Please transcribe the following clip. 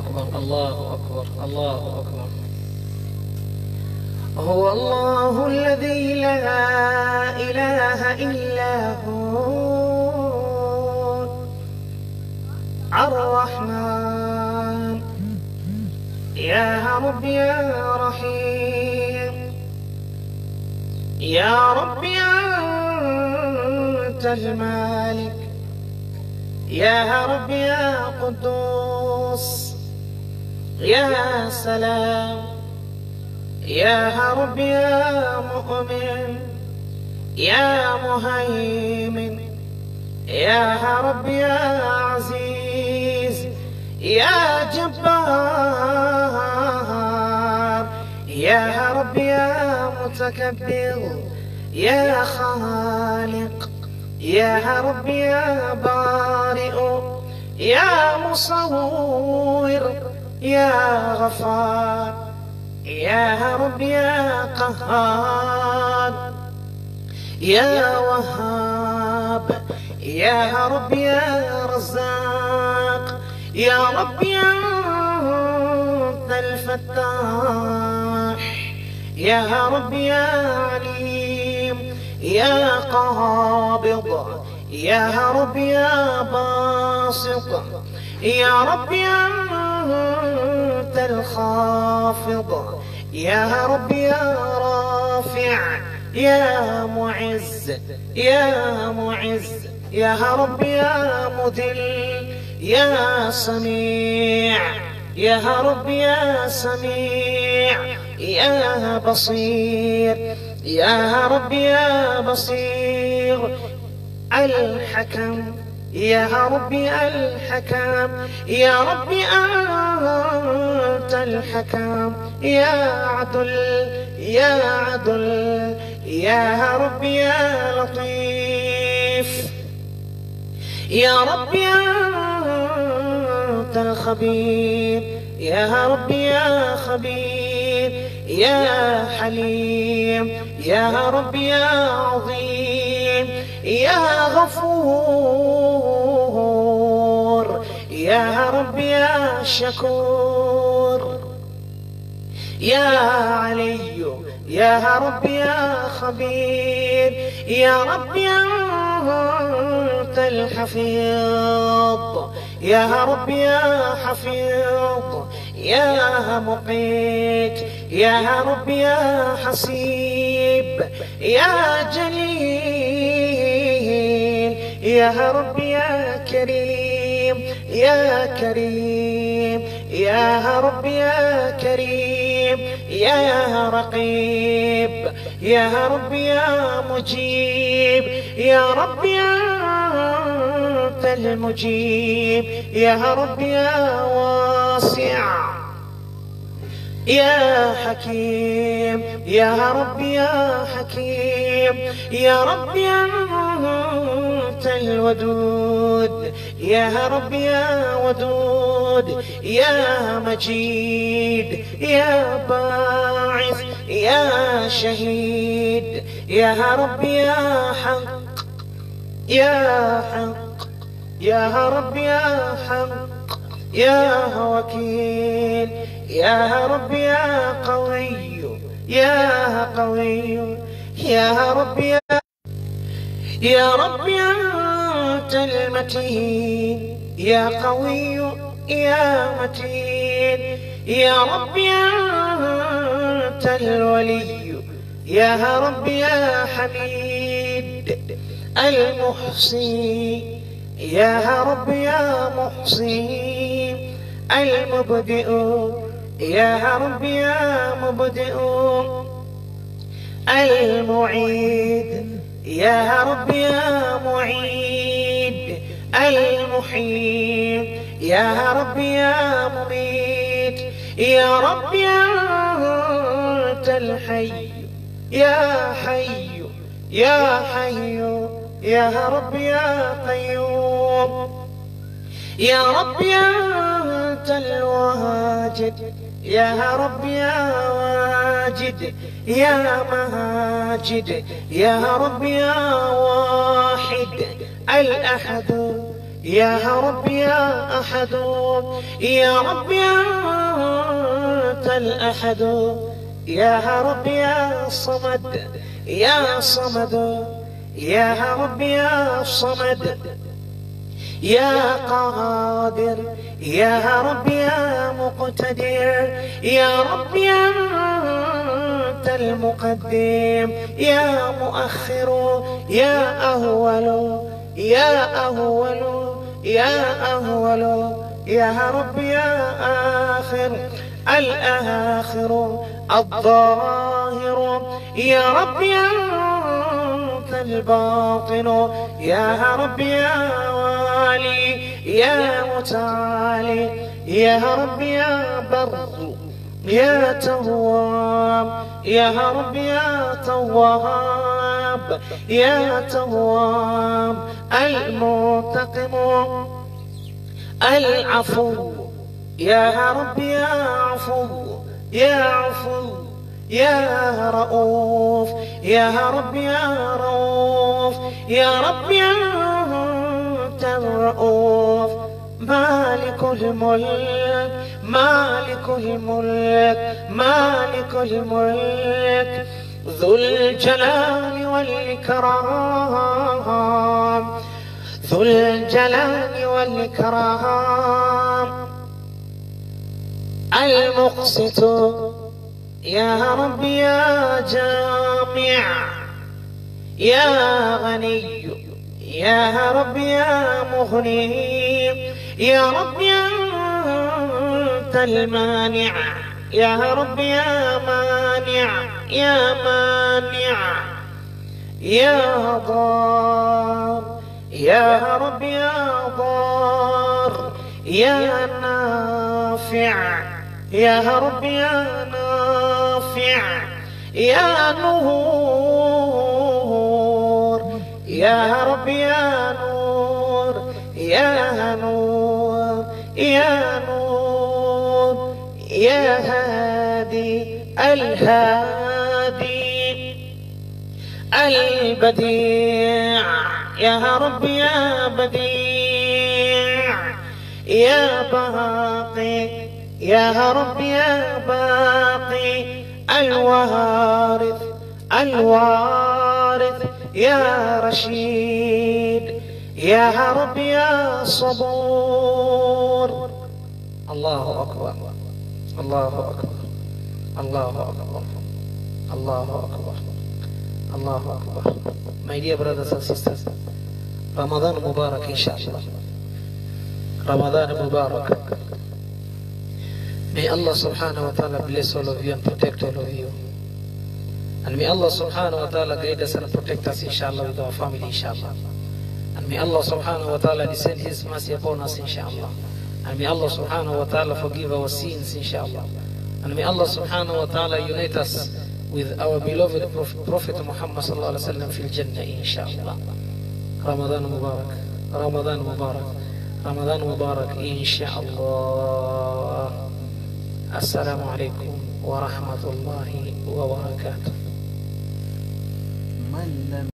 أكبر الله أكبر الله أكبر. هو الله الذي لا إله إلا هو الرحمن يا رب يا رحيم يا رب أنت المالك يا رب يا قدوس يا سلام يا رب يا مؤمن يا مهيمن يا رب يا عزيز يا جبار يا رب يا متكبر يا خالق يا رب يا بارئ يا مصور يا غفار يا رب يا قهار يا وهاب يا رب يا رزاق يا رب يا أنت الفتاح يا رب يا عليم يا قابض يا رب يا باسط يا رب أنت الخافض يا رب يا رافع يا معز يا معز يا رب يا مذل يا سميع يا رب يا سميع يا بصير يا رب يا بصير الحكم يا ربي الحكم يا ربي أنت الحكم يا عدل يا عدل يا ربي يا لطيف يا ربي أنت الخبير يا ربي يا خبير يا حليم يا ربي يا عظيم يا غفور يا رب يا شكور يا علي يا رب يا خبير يا رب أنت الحفيظ يا رب يا حفيظ يا مقيت يا رب يا حسيب يا جليل يا رب يا كريم يا كريم يا رب يا كريم يا رقيب يا رب يا مجيب يا رب أنت المجيب يا رب يا واسع يا حكيم يا رب يا حكيم يا رب أنت الودود يا رب يا ودود يا مجيد يا باعث يا شهيد يا رب يا حق يا حق يا رب يا حق يا وكيل يا رب يا قوي يا قوي يا رب يا رب أنت المتين يا قوي يا متين يا رب أنت الولي يا رب يا حميد المحصي يا رب يا محصي المبدئ يا رب يا مبدئ المعيد يا رب يا معيد المحيي يا رب يا مميت يا رب أنت الحي يا حي يا حي يا رب يا قيوم يا رب أنت الواجد يا رب يا واجد يا ماجد يا رب يا واحد الأحد يا رب يا أحد، يا رب أنت الأحد، يا رب يا صمد يا صمد، يا رب يا صمد، يا قادر يا رب يا مقتدر، يا رب أنت المقدم يا مؤخر، يا أول يا أول يا أول، يا رب يا آخر الآخر الظاهر، يا رب أنت الباطن، يا رب يا والي يا متعالي، يا رب يا بر يا تواب، يا رب يا تواب يا تواب، المنتقم العفو، يا رب يا عفو يا عفو، يا رؤوف يا رب يا رؤوف، يا رب أنت الرؤوف، مالك الملك مالك الملك مالك الملك، ذو الجلال والإكرام، ذو الجلال والإكرام، المقسط، يا رب يا جامع، يا غني يا رب يا مغني، يا رب أنت المانع، يا رب يا مانع يا مانع، يا ضار يا رب يا ضار، يا نافع يا رب يا نافع، يا نور يا رب يا نور يا نور يا نور، يا هادي الهادي البديع، يا رب يا بديع، يا باقي يا رب يا باقي، الوارث الوارث يا رشيد، يا رب يا صبور. الله أكبر الله أكبر الله أكبر الله أكبر الله أكبر. My dear brothers and sisters, Ramadan Mubarak inshallah. Ramadan Mubarak. May Allah subhanahu wa ta'ala bless all of you and protect all of you. And may Allah subhanahu wa ta'ala guide us and protect us inshallah with our family inshallah. And may Allah subhanahu wa ta'ala descend His mercy upon us inshallah. And may Allah subhanahu wa ta'ala forgive our sins inshallah. And may Allah subhanahu wa ta'ala unite us with our beloved Prophet Muhammad sallallahu alaihi wasallam fil Jannah inshallah. Ramadan Mubarak, Ramadan Mubarak, Ramadan Mubarak inshallah. Assalamu alaikum wa rahmatullahi wa barakatuh.